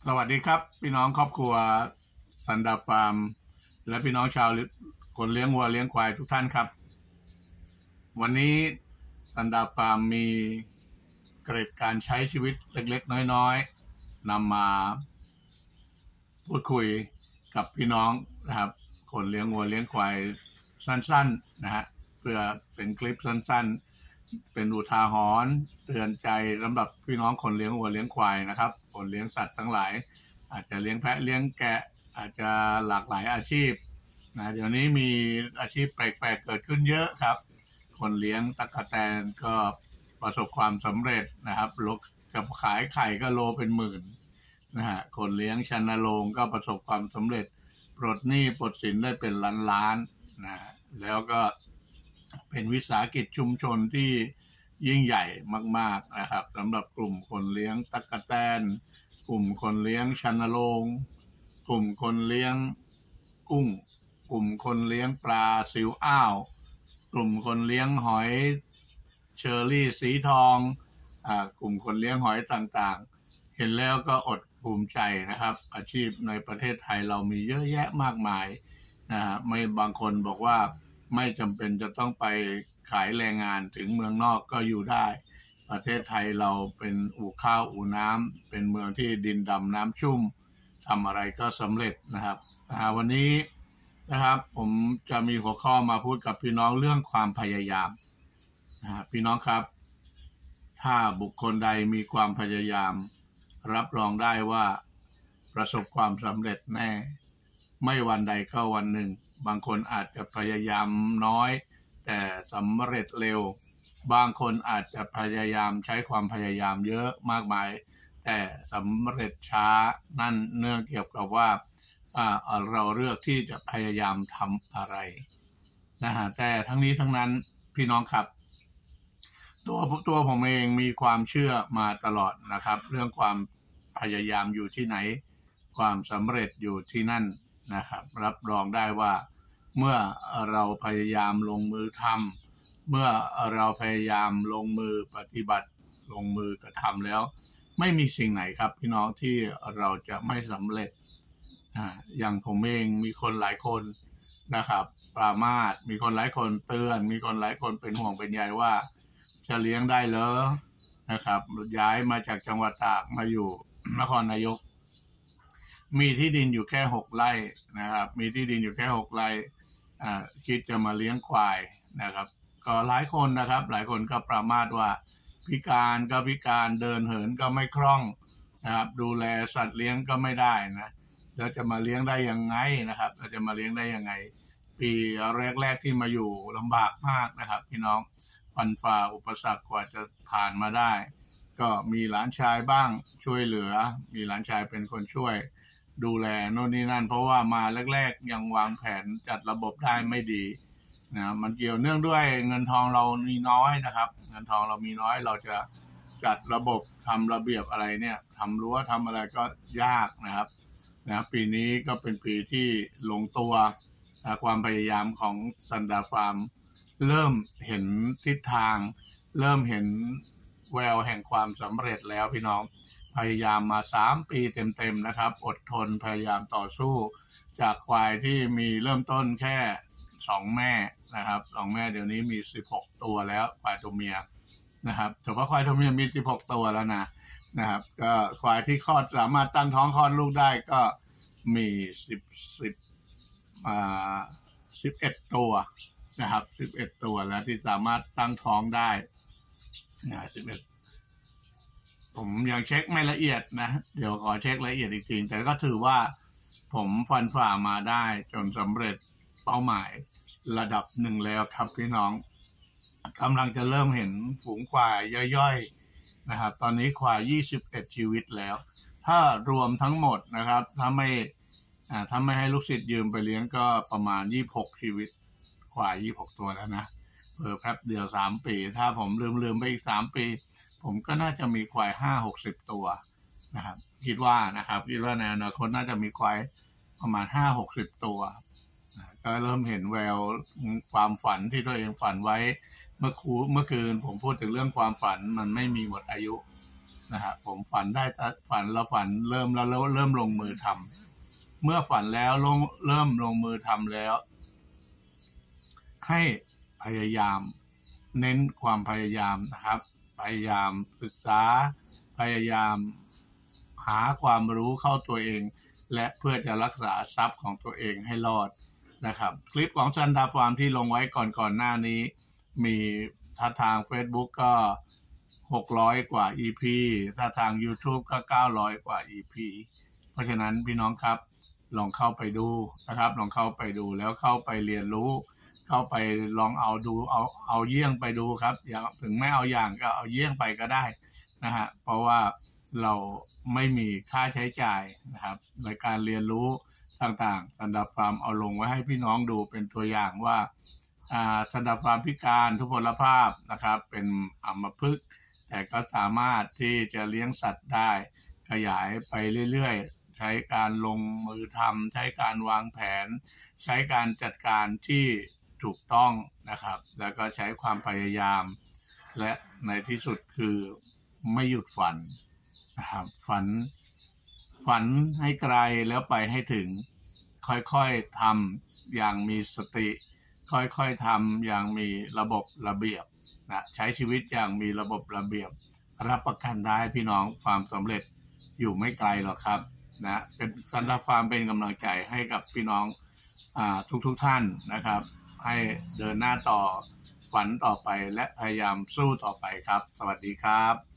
สวัสดีครับพี่น้องครอบครัวสันดาฟาร์มและพี่น้องชาวคนเลี้ยงวัวเลี้ยงควายทุกท่านครับวันนี้สันดาฟาร์มมีเกร็ดการใช้ชีวิตเล็กๆน้อยๆนำมาพูดคุยกับพี่น้องนะครับคนเลี้ยงวัวเลี้ยงควายสั้นๆนะฮะเพื่อเป็นคลิปสั้นๆเป็นอุทาหรณ์เตือนใจสำหรับพี่น้องคนเลี้ยงวัวเลี้ยงควายนะครับคนเลี้ยงสัตว์ทั้งหลายอาจจะเลี้ยงแพะเลี้ยงแกะอาจจะหลากหลายอาชีพนะเดี๋ยวนี้มีอาชีพแปลกๆเกิดขึ้นเยอะครับคนเลี้ยงตั๊กแตนก็ประสบความสำเร็จนะครับลกกับขายไข่ก็โลเป็นหมื่นนะฮะคนเลี้ยงชันนโรงก็ประสบความสำเร็จปลดหนี้ปลดสินได้เป็นล้านๆนะแล้วก็เป็นวิสาหกิจชุมชนที่ยิ่งใหญ่มากๆนะครับสำหรับกลุ่มคนเลี้ยงตั๊กแตนกลุ่มคนเลี้ยงชันนโรงกลุ่มคนเลี้ยงกุ้งกลุ่มคนเลี้ยงปลาซิวอ้าวกลุ่มคนเลี้ยงหอยเชอรี่สีทองกลุ่มคนเลี้ยงหอยต่างๆเห็นแล้วก็อดภูมิใจนะครับอาชีพในประเทศไทยเรามีเยอะแยะมากมายนะฮะไม่บางคนบอกว่าไม่จำเป็นจะต้องไปขายแรงงานถึงเมืองนอกก็อยู่ได้ประเทศไทยเราเป็นอู่ข้าวอู่น้ำเป็นเมืองที่ดินดำน้ำชุ่มทำอะไรก็สำเร็จนะครับวันนี้นะครับผมจะมีหัวข้อมาพูดกับพี่น้องเรื่องความพยายามพี่น้องครับถ้าบุคคลใดมีความพยายามรับรองได้ว่าประสบความสำเร็จแน่ไม่วันใดก็วันหนึ่งบางคนอาจจะพยายามน้อยแต่สำเร็จเร็วบางคนอาจจะพยายามใช้ความพยายามเยอะมากมายแต่สำเร็จช้านั่นเนื่องเกี่ยวกับว่าเราเลือกที่จะพยายามทำอะไรนะฮะแต่ทั้งนี้ทั้งนั้นพี่น้องครับตัวผมเองมีความเชื่อมาตลอดนะครับเรื่องความพยายามอยู่ที่ไหนความสำเร็จอยู่ที่นั่นนะครับรับรองได้ว่าเมื่อเราพยายามลงมือทำเมื่อเราพยายามลงมือปฏิบัติลงมือกระทำแล้วไม่มีสิ่งไหนครับพี่น้องที่เราจะไม่สำเร็จอย่างผมเองมีคนหลายคนนะครับปรามาสมีคนหลายคนเตือนมีคนหลายคนเป็นห่วงเป็นใยว่าจะเลี้ยงได้เหรอนะครับย้ายมาจากจังหวัดตากมาอยู่นครนายกมีที่ดินอยู่แค่6 ไร่นะครับมีที่ดินอยู่แค่6 ไร่คิดจะมาเลี้ยงควายนะครับก็หลายคนนะครับหลายคนก็ประมาทว่าพิการก็พิการเดินเหินก็ไม่คล่องนะครับดูแลสัตว์เลี้ยงก็ไม่ได้นะแล้วจะมาเลี้ยงได้ยังไงนะครับเราจะมาเลี้ยงได้ยังไงปีแรกๆที่มาอยู่ลำบากมากนะครับพี่น้องฟันฝ่าอุปสรรคกว่าจะผ่านมาได้ก็มีหลานชายบ้างช่วยเหลือมีหลานชายเป็นคนช่วยดูแลโน่นนี่นั่นเพราะว่ามาแรกๆยังวางแผนจัดระบบได้ไม่ดีนะมันเกี่ยวเนื่องด้วยเงินทองเรามีน้อยนะครับเงินทองเรามีน้อยเราจะจัดระบบทำระเบียบอะไรเนี่ยทำรั้วทำอะไรก็ยากนะครับปีนี้ก็เป็นปีที่ลงตัวความพยายามของสันดาฟาร์มเริ่มเห็นทิศทางเริ่มเห็นแววแห่งความสำเร็จแล้วพี่น้องพยายามมา3 ปีเต็มๆนะครับอดทนพยายามต่อสู้จากควายที่มีเริ่มต้นแค่2 แม่นะครับ2 แม่เดี๋ยวนี้มี16 ตัวแล้วควายตัวเมียนะครับเฉพาะควายตัวเมียมี16 ตัวแล้วนะครับก็ควายที่คลอดสามารถตั้งท้องคลอดลูกได้ก็มี11 ตัวนะครับ11 ตัวแล้วที่สามารถตั้งท้องได้11ผมยังเช็คไม่ละเอียดนะเดี๋ยวขอเช็คละเอียดอีกทีแต่ก็ถือว่าผมฟันฝ่ามาได้จนสำเร็จเป้าหมายระดับหนึ่งแล้วครับพี่น้องกำลังจะเริ่มเห็นฝูงควายย่อยๆนะครับตอนนี้ควาย21 ชีวิตแล้วถ้ารวมทั้งหมดนะครับถ้าไม่ให้ลูกศิษย์ยืมไปเลี้ยงก็ประมาณ26 ชีวิตควาย26 ตัวแล้วนะแป๊บเดียว3 ปีถ้าผมลืมไปอีก3 ปีผมก็น่าจะมีควาย50-60 ตัวนะครับคิดว่าในอนาคตน่าจะมีควายประมาณ50-60 ตัวก็เริ่มเห็นแววความฝันที่ตัวเองฝันไว้เมื่อคืนผมพูดถึงเรื่องความฝันมันไม่มีหมดอายุนะฮะผมฝันได้ฝันแล้วฝันเริ่มลงมือทำเมื่อฝันแล้วเริ่มลงมือทำแล้วให้พยายามเน้นความพยายามนะครับพยายามศึกษาพยายามหาความรู้เข้าตัวเองและเพื่อจะรักษาทรัพย์ของตัวเองให้รอดนะครับคลิปของซันดาฟาร์มที่ลงไว้ก่อนหน้านี้มีถ้าทาง Facebook ก็600กว่า EP ถ้าทาง YouTube ก็900กว่า EP เพราะฉะนั้นพี่น้องครับลองเข้าไปดูนะครับลองเข้าไปดูแล้วเข้าไปเรียนรู้เข้าไปลองเอาดูเอาเยี่ยงไปดูครับอย่างถึงไม่เอาอย่างก็เอาเยี่ยงไปก็ได้นะฮะเพราะว่าเราไม่มีค่าใช้จ่ายนะครับในการเรียนรู้ต่างๆซันดาฟาร์มเอาลงไว้ให้พี่น้องดูเป็นตัวอย่างว่าซันดาฟาร์มพิการทุพพลภาพนะครับเป็นอัมพฤกษ์แต่ก็สามารถที่จะเลี้ยงสัตว์ได้ขยายไปเรื่อยๆใช้การลงมือทำใช้การวางแผนใช้การจัดการที่ถูกต้องนะครับแล้วก็ใช้ความพยายามและในที่สุดคือไม่หยุดฝันนะครับฝันให้ไกลแล้วไปให้ถึงค่อยๆทำอย่างมีสติค่อยๆทำอย่างมีระบบระเบียบนะใช้ชีวิตอย่างมีระบบระเบียบรับประกันได้พี่น้องความสำเร็จอยู่ไม่ไกลหรอกครับนะเป็นซันดาฟาร์มเป็นกำลังใจให้กับพี่น้องทุกท่านนะครับให้เดินหน้าต่อฝันต่อไปและพยายามสู้ต่อไปครับสวัสดีครับ